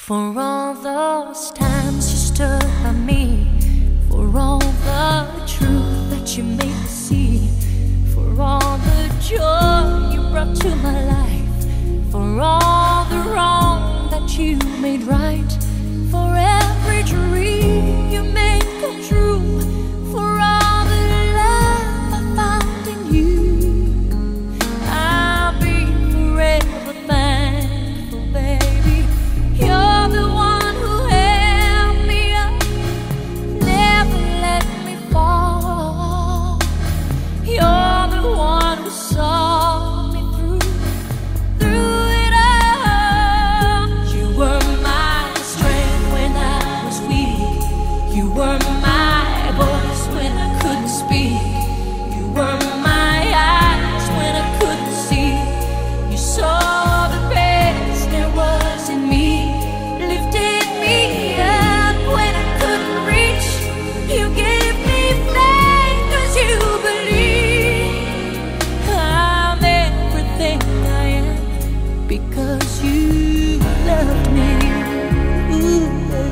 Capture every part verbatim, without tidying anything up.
For all those times you stood by me, for all the truth that you made me see, for all the joy you brought to my life, for all the wrong that you made right, for every dream you made come true, for all the love I found in you, I'll be forever thankful, baby. You're the one who held me up, never let me fall. You're the one who saw me through, through it all. You were my strength when I was weak. You were my voice when I couldn't speak. You were my eyes when I couldn't see. You saw the best there was in me, lifted me up when I couldn't reach. You gave me faith 'cause you believe I'm everything I am because you loved me. Ooh,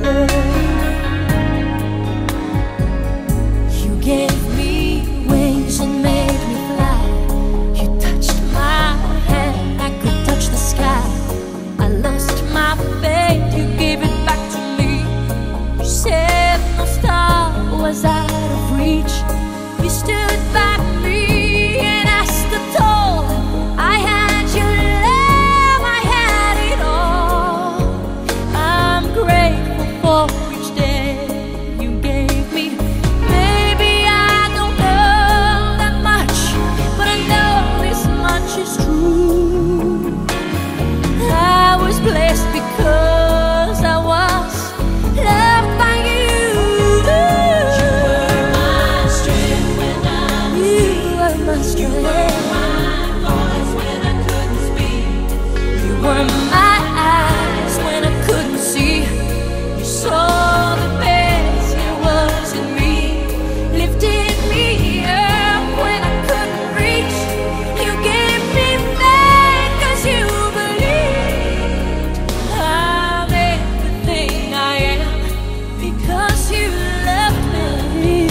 you gave me wings and made me fly. You touched my hand, I could touch the sky. I lost my faith, you gave it back to me. You said no star was out of reach. You stood by me and I stood tall. I had your love, I had it all. I'm grateful for each day you gave me. Maybe I don't know that much, but I know this much is true. I was blessed because I was loved by you. You were my strength when I was weak. You were my strength. You were my voice when I couldn't speak. You were my eyes when I couldn't see. You saw the best there was in me, lifted me up when I couldn't reach. You gave me faith 'cause you believed I'm everything I am because you loved me.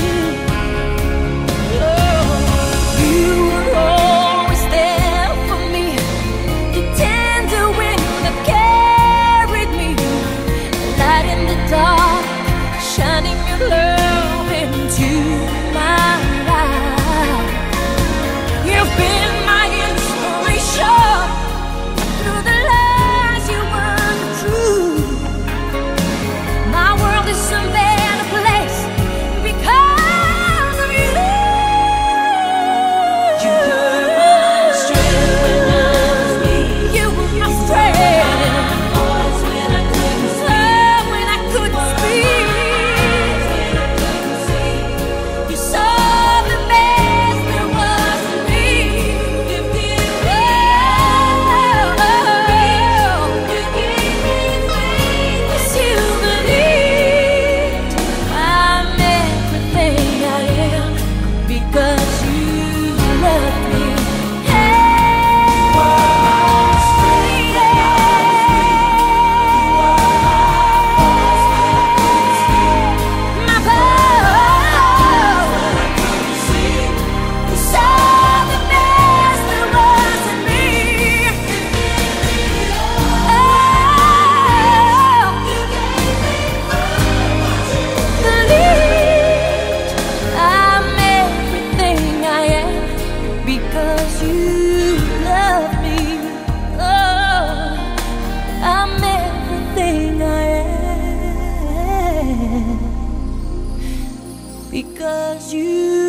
Oh, you were always there for me, the tender wind that carried me, light in the dark, shining your love into my life. You've been my inspiration through the lies you weren't true. My world is a better place because of you. You were my strength when I was weak. You were my strength. Voice when I couldn't speak. When I couldn't speak. When I couldn't see. You saw the best there was in me. Lifted me up. You gave me faith 'cause you believed I'm everything I am because you love me. My voice, you saw the best there was in me. Oh, believed I'm everything I am because you love me. Oh, I'm everything I am because you